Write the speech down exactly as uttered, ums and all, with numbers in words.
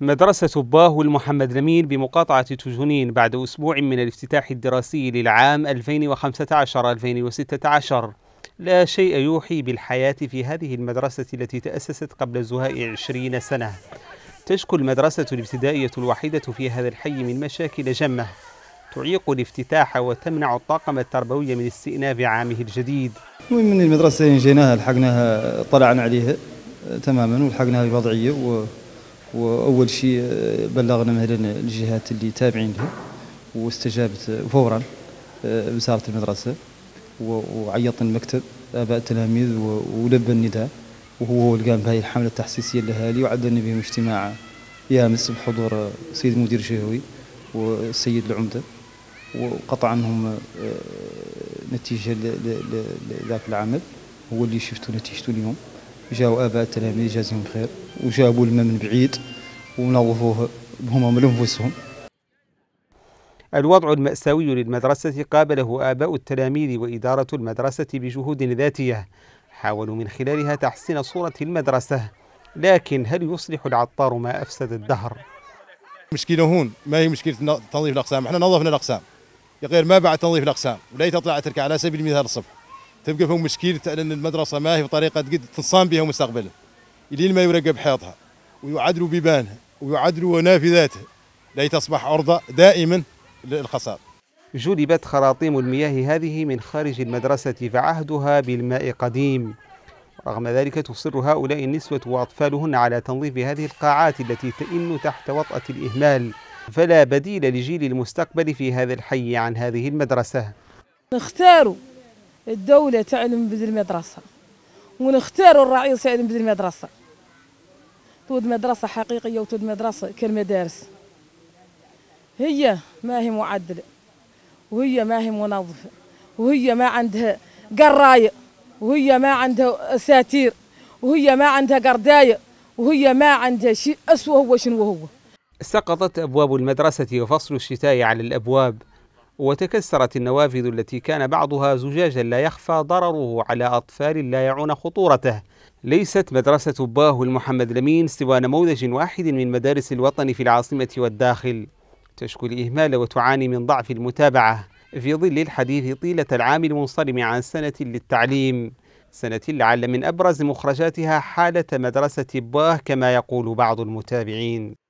مدرسة باه المحمد لمين بمقاطعة تجنين بعد أسبوع من الافتتاح الدراسي للعام ألفين وخمسة عشر ألفين وستة عشر. لا شيء يوحي بالحياة في هذه المدرسة التي تأسست قبل زهاء عشرين سنة. تشكو المدرسة الابتدائية الوحيدة في هذا الحي من مشاكل جمة تعيق الافتتاح وتمنع الطاقم التربوي من استئناف عامه الجديد. من المدرسة جيناها لحقناها طلعنا عليها تماما ولحقناها الوضعية و وأول شيء بلغنا مثلا الجهات اللي تابعين لها واستجابت فورا وزارة المدرسة وعيط المكتب آباء التلاميذ ولبى النداء وهو اللي قام بهذه الحملة التحسيسية للأهالي وعدلنا بهم اجتماع يامس بحضور السيد المدير الشهوي والسيد العمدة وقطع عنهم نتيجة لذاك العمل هو اللي شفتوا نتيجته اليوم. جاءوا آباء التلاميذ جازهم بخير وجابوا الماء من بعيد ونظفوه هم من أنفسهم. الوضع المأساوي للمدرسة قابله آباء التلاميذ وإدارة المدرسة بجهود ذاتية حاولوا من خلالها تحسين صورة المدرسة، لكن هل يصلح العطار ما أفسد الدهر؟ مشكلة هون ما هي مشكلة تنظيف الأقسام، احنا نظفنا الأقسام يا غير ما بعد تنظيف الأقسام ولا تطلع تركع على سبيل المثال الصبح تبقى فيهم مشكلة لأن المدرسة ما هي بطريقة قد تنصام بها مستقبلا إلين ما يرقب حيطها ويعدلوا بيبانها ويعدلوا نافذاتها لا تصبح عرضة دائما للخسارة. جلبت خراطيم المياه هذه من خارج المدرسة فعهدها بالماء قديم، رغم ذلك تصر هؤلاء النسوة وأطفالهن على تنظيف هذه القاعات التي تئن تحت وطأة الإهمال، فلا بديل لجيل المستقبل في هذا الحي عن هذه المدرسة. نختاروا الدولة تعلم بالمدرسة ونختاروا الرئيس يعلم بالمدرسة، تود مدرسة حقيقية وتود مدرسة كالمدارس، هي ما هي معدلة وهي ما هي منظفة وهي ما عندها قراية وهي ما عندها أساتير وهي ما عندها قرداية وهي ما عندها شيء أسوأ هو شنو هو. سقطت أبواب المدرسة وفصل الشتاء على الأبواب وتكسرت النوافذ التي كان بعضها زجاجا لا يخفى ضرره على أطفال لا يعون خطورته. ليست مدرسة باه المحمد لمين سوى نموذج واحد من مدارس الوطن في العاصمة والداخل، تشكو الإهمال وتعاني من ضعف المتابعة في ظل الحديث طيلة العام المنصرم عن سنة للتعليم، سنة لعل من أبرز مخرجاتها حالة مدرسة باه كما يقول بعض المتابعين.